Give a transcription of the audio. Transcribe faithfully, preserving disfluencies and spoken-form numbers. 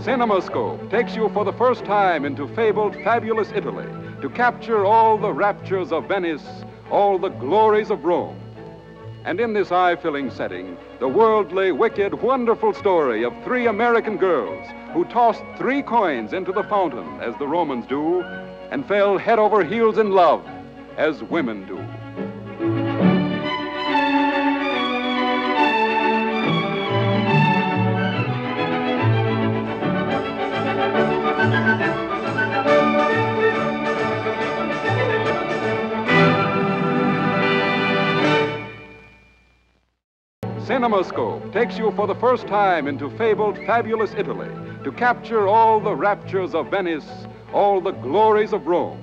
CinemaScope takes you for the first time into fabled, fabulous Italy to capture all the raptures of Venice, all the glories of Rome. And in this eye-filling setting, the worldly, wicked, wonderful story of three American girls who tossed three coins into the fountain, as the Romans do, and fell head over heels in love, as women do. CinemaScope takes you for the first time into fabled, fabulous Italy to capture all the raptures of Venice, all the glories of Rome.